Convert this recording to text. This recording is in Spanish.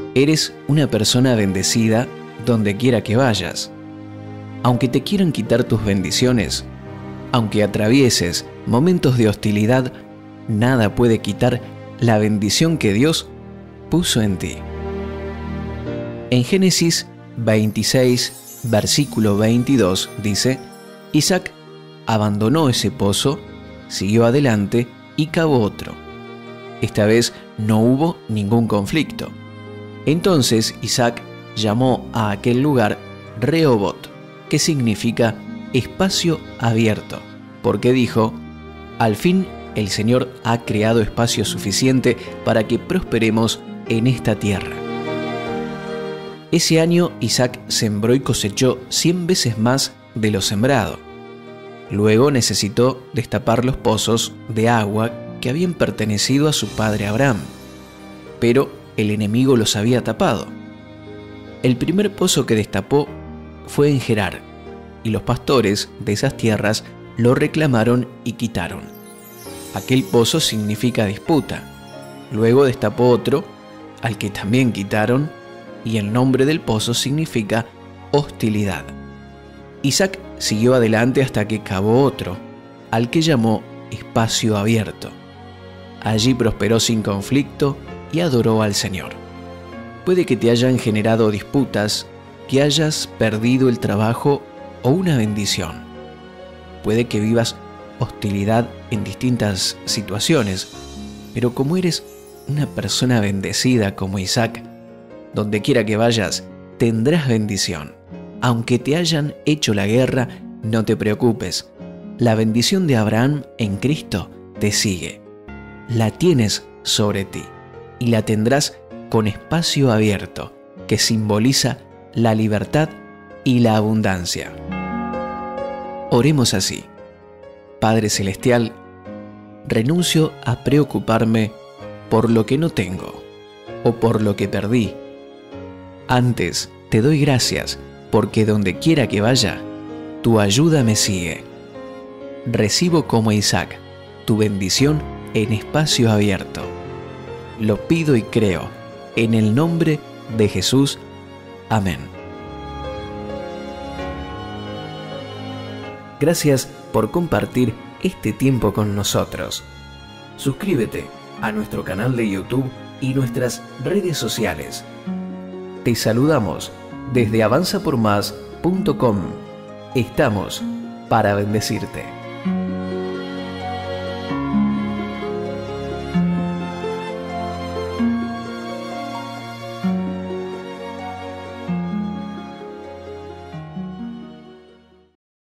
Eres una persona bendecida donde quiera que vayas. Aunque te quieran quitar tus bendiciones, aunque atravieses momentos de hostilidad, nada puede quitar la bendición que Dios puso en ti. En Génesis 26, versículo 22 dice: Isaac abandonó ese pozo, siguió adelante y cavó otro. Esta vez no hubo ningún conflicto. Entonces Isaac llamó a aquel lugar Rehobot, que significa espacio abierto, porque dijo: al fin el Señor ha creado espacio suficiente para que prosperemos en esta tierra. Ese año Isaac sembró y cosechó 100 veces más de lo sembrado. Luego necesitó destapar los pozos de agua que habían pertenecido a su padre Abraham, pero el enemigo los había tapado. El primer pozo que destapó fue en Gerar, y los pastores de esas tierras lo reclamaron y quitaron. Aquel pozo significa disputa. Luego destapó otro, al que también quitaron, y el nombre del pozo significa hostilidad. Isaac siguió adelante hasta que cavó otro, al que llamó espacio abierto. Allí prosperó sin conflicto y adoró al Señor. Puede que te hayan generado disputas, que hayas perdido el trabajo o una bendición. Puede que vivas hostilidad en distintas situaciones, pero como eres una persona bendecida como Isaac, donde quiera que vayas, tendrás bendición. Aunque te hayan hecho la guerra, no te preocupes. La bendición de Abraham en Cristo te sigue. La tienes sobre ti y la tendrás con espacio abierto, que simboliza la libertad y la abundancia. Oremos así: Padre Celestial, renuncio a preocuparme por lo que no tengo o por lo que perdí. Antes te doy gracias porque donde quiera que vaya, tu ayuda me sigue. Recibo como Isaac tu bendición en espacio abierto. Lo pido y creo en el nombre de Jesús. Amén. Gracias por compartir este tiempo con nosotros. Suscríbete a nuestro canal de YouTube y nuestras redes sociales. Te saludamos desde avanzapormás.com. Estamos para bendecirte.